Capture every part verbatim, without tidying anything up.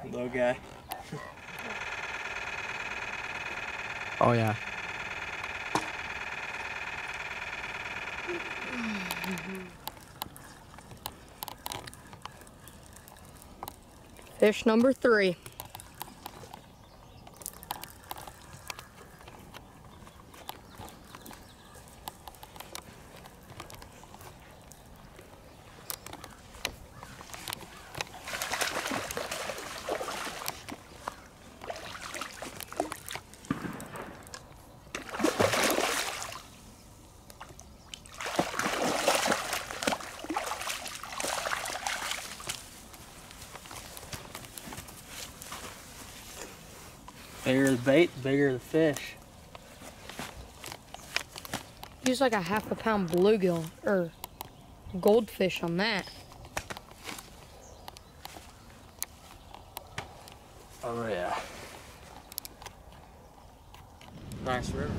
Little guy. Oh yeah. Fish number three. Bigger the bait, the bigger the fish. Use like a half a pound bluegill or goldfish on that. Oh yeah. Nice river.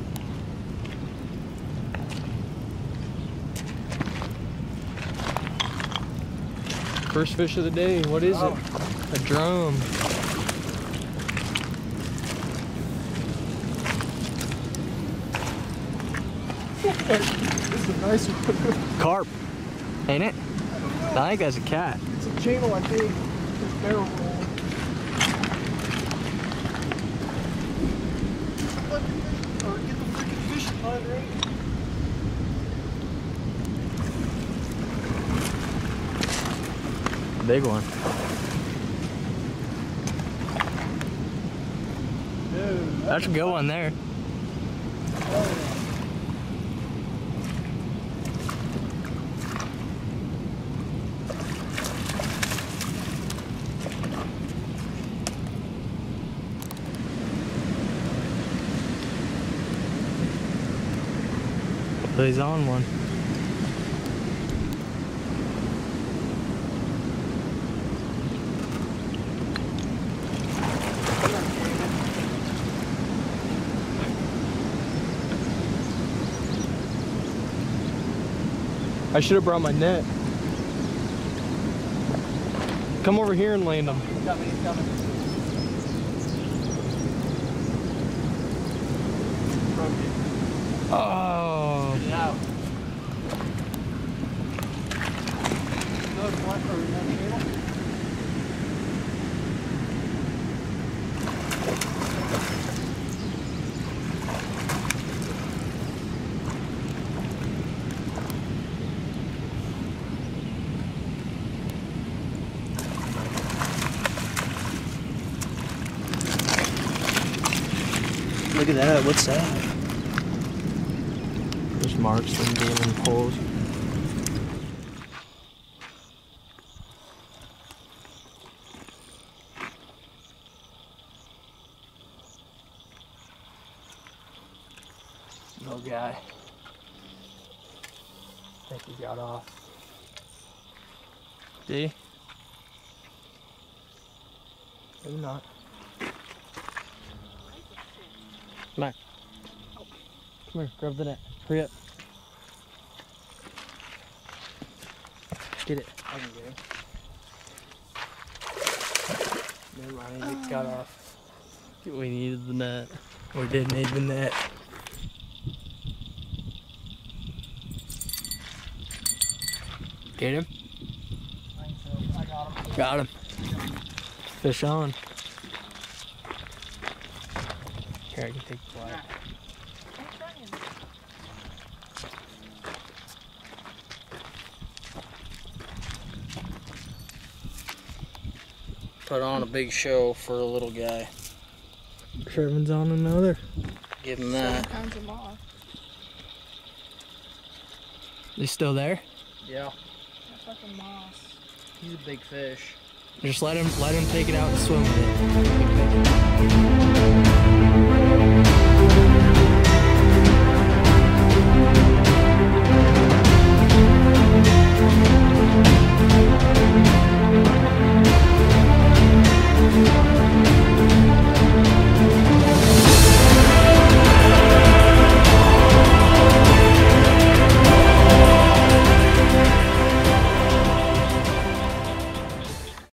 First fish of the day. What is Oh. it? A drum. This is a nice one. Carp. Ain't it? I think that's a cat. It's a channel, I think. It's barrel roll. Or get the freaking fishing line ready. Big one. Dude, That's a good one there. oh, But he's on one. I should have brought my net. Come over here and land them. He's coming, he's coming. Oh. Get it out. Another one or another channel? Look at that, what's that? Just marks them being in poles. No guy. I think he got off. Did he? Maybe not. Come back. Come here, grab the net. Hurry up. Get it. I can get him. Never mind, he got off. We needed the net. We did need the net. Get him? I think so. I got him. Got him. Fish on. Here, I can take the flag. Put on a big show for a little guy. Sherman's on another. Give him that. Pounds of moss. He's still there? Yeah. That's fucking moss. He's a big fish. Just let him let him take it out and swim with it.